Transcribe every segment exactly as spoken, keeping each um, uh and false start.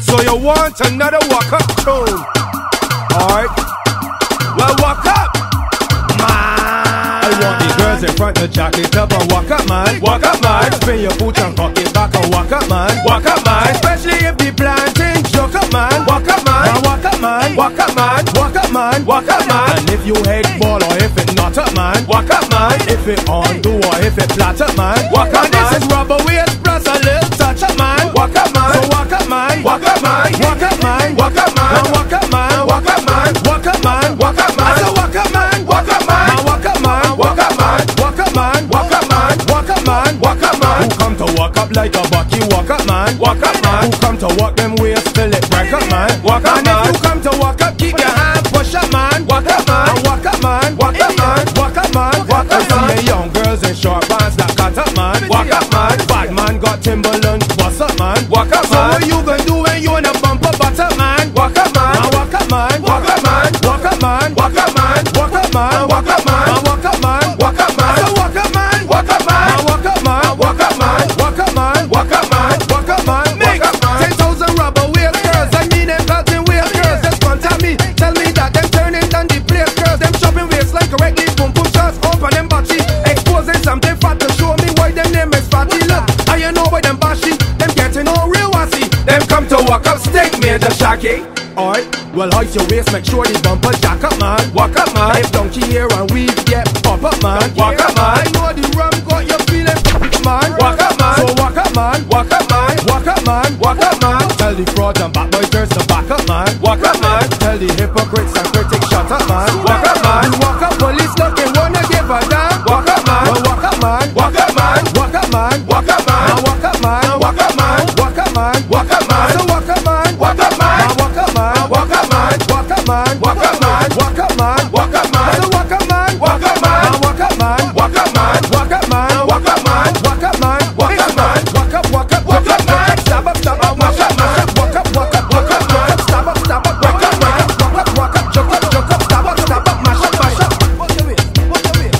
So you want another walk up tune? Alright. Well, walk up, man. I want the girls in front to jack it up and walk up, man. Walk up, man. Spin your boots and cock it back and walk up, man. Walk up, man. Especially if the planting joke up, man. Walk up, man. Now walk up, man. Walk up, man. Walk up, man. Walk up, man. And if you head ball or if it not up, man. Walk up, man. If it on do or if it flat up, man. Walk up, man. This is rubber waist plus a little touch up, man. Walk up, man. So walk up, man. Walk up, man. Walk up, man. Walk up, man. Now walk up, man. Walk up, man. Walk up, man. Walk up, man. So walk up, man. Walk up, man. Now walk up, man. Walk up, man. Walk up, man. Walk up, man. Walk up, man. Walk up, man. Who come to walk up like a bucky? Walk up, man. Walk up, man. Who come to walk them waist till it break up, man? Walk up, man. And if you come to walk up, keep your hand push up, man. Walk up, man. Walk up, man. Walk up, man. Walk up, man. Walk up, man. See young girls in short pants that cut up, man. Walk up, man. Bad man got Timberland, what's up, man? Walk up, man. So what you gonna do when you in a bumper butt up, man? Walk up, man. Now walk up, man. Walk up, man. Walk up, man. Walk up, man. Walk up, man. Walk up, man. Now walk up, man. Walk up, man. So walk up, man. Walk up, man. Now walk up, man. Walk up, man. Walk up, man. Walk up, man. Walk up, man. Make ten thousand rubber waist girls. I mean them pelting waist girls. Just contact me. Tell me that them turning down the place girls. Them chopping waistline correctly. Boom boom shots open them body. Exposing something fat to show me why them name is fatty. Look, I you know why them bashy. Them getting all real wassy. Them come to walk up steak major shaggy. Alright, well hoist your waist, make sure the bumper jack up, man. Walk up, man. If donkey hair and weave get pop up, man. Walk up, man. I know the rum got you feeling, man. Walk up, man. So walk up, man. Walk up, man. Walk up, man. Walk up, man. Tell the frauds and bad boy girls to back up, man. Walk up, man. Tell the hypocrites and critics shut up, man. Walk up, man. You walk up, police looking, wanna give a damn. Walk up, man. Well, walk up, man. Walk up, man. Walk up, man. Walk up, man. Now walk up, man. Walk up, man. Walk up, man. Walk up, man. So walk up, man. Walk up, man. Now walk up, man. Walk up, man. Walk up, man. Walk up, man. Walk up, man. Walk up, man. So walk up, man. Walk up, man. Now walk up, man. Walk up, man. Walk up, man. Walk up, man. Walk up, man. Walk up, man. Walk up, walk up, walk up, man. Stop up, stop up, walk up, man. Walk up, walk up, walk up, man. Stop up, stop up, walk up, man. Walk up, walk up, jump up, jump up, stop up, stop up, mash up, mash up. Walk away, walk away.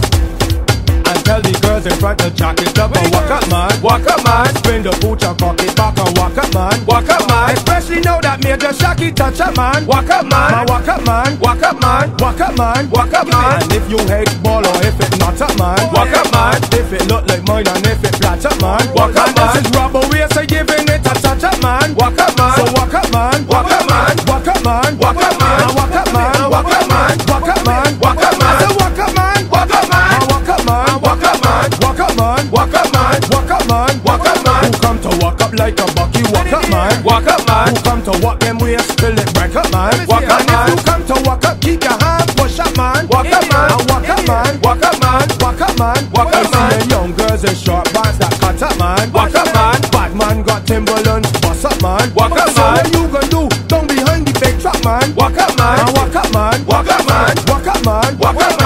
And tell the girls in front to jack it up and walk up, man. Walk up, man. Spin the boot and cock it back and walk up, man. Walk up, man. Especially now that Major Shaky touch up, man. Walk up, man. Now walk up, man. Walk up, man. Walk up, man. Walk up, man. And if you head ball or if it not up, man. Walk up, man. If it look like mine and if it flat up, man. Walk up, man. This is rubber waist, I giving it a touch up, man. Walk up, man. So walk up, man. Walk up, man. Walk up, man. Walk up, man. Now walk up, man. Walk up, man. Walk up, man. Walk up, man. So walk up, man. Walk up, man. Now walk up, man. Walk up, man. Walk up, man. Walk up, man. Walk up, man. Walk up, man. Who come to walk up like a bucky? Walk up, man. Walk up, man. Who come to walk them waist till it break up, man? Walk up, man. If you come to walk up, keep your hand push up, man. Walk up, man. Now walk up, man. Walk up, man. Walk up, man. Walk up, man. I see the young girls in short pants that cut up, man. Walk up, man. Bad man got Timberland, what's up, man? Walk up, man. So what you gonna do? Don't behind the big truck, man. Walk up, man. Now walk up, man. Walk up, man. Walk up, man. Walk up, man.